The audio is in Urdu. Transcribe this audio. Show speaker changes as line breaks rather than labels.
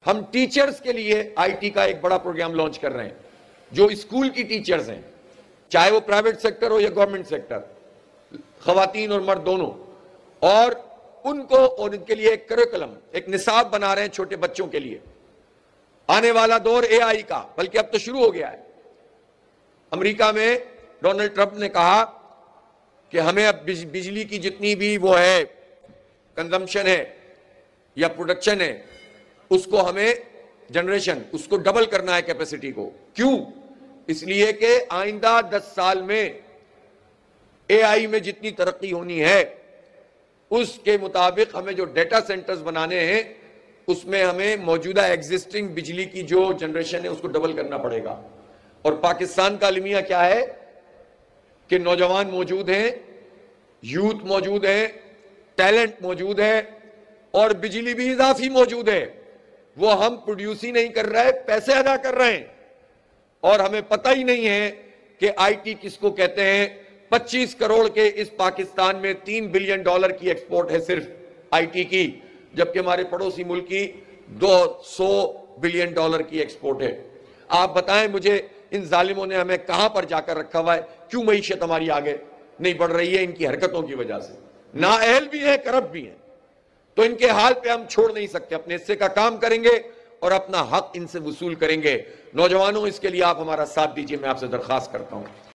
ہم ٹیچرز کے لیے آئی ٹی کا ایک بڑا پروگرام لانچ کر رہے ہیں. جو اسکول کی ٹیچرز ہیں, چاہے وہ پرائیویٹ سیکٹر ہو یا گورنمنٹ سیکٹر, خواتین اور مرد دونوں, اور ان کے لیے ایک کریکولم, ایک نصاب بنا رہے ہیں چھوٹے بچوں کے لیے. آنے والا دور اے آئی کا, بلکہ اب تو شروع ہو گیا ہے. امریکہ میں ڈونلڈ ٹرمپ نے کہا کہ ہمیں اب بجلی کی جتنی بھی وہ ہے کنزمپشن ہے یا پروڈکشن ہے, اس کو ہمیں جنریشن, اس کو ڈبل کرنا ہے کیپیسٹی کو. کیوں؟ اس لیے کہ آئندہ 10 سال میں اے آئی میں جتنی ترقی ہونی ہے اس کے مطابق ہمیں جو ڈیٹا سینٹرز بنانے ہیں اس میں ہمیں موجودہ ایگزسٹنگ بجلی کی جو جنریشن ہے اس کو ڈبل کرنا پڑے گا. اور پاکستان کا المیہ کیا ہے کہ نوجوان موجود ہیں, یوتھ موجود ہیں, ٹیلنٹ موجود ہے, اور بجلی بھی اضافی موجود ہے. وہ ہم پروڈیوس ہی نہیں کر رہے, پیسے ادا کر رہے ہیں, اور ہمیں پتہ ہی نہیں ہے کہ آئی ٹی کس کو کہتے ہیں. 25 کروڑ کے اس پاکستان میں $3 بلین کی ایکسپورٹ ہے صرف آئی ٹی کی, جبکہ ہمارے پڑوسی ملک کی $200 بلین کی ایکسپورٹ ہے. آپ بتائیں مجھے, ان ظالموں نے ہمیں کہاں پر جا کر رکھا ہوا ہے؟ کیوں معیشت ہماری آگے نہیں بڑھ رہی ہے؟ ان کی حرکتوں کی وجہ سے. نااہل بھی ہیں, کرپٹ بھی ہیں. تو ان کے حال پہ ہم چھوڑ نہیں سکتے, اپنے حصے کا کام کریں گے اور اپنا حق ان سے وصول کریں گے. نوجوانوں, اس کے لیے آپ ہمارا ساتھ دیجئے, میں آپ سے درخواست کرتا ہوں.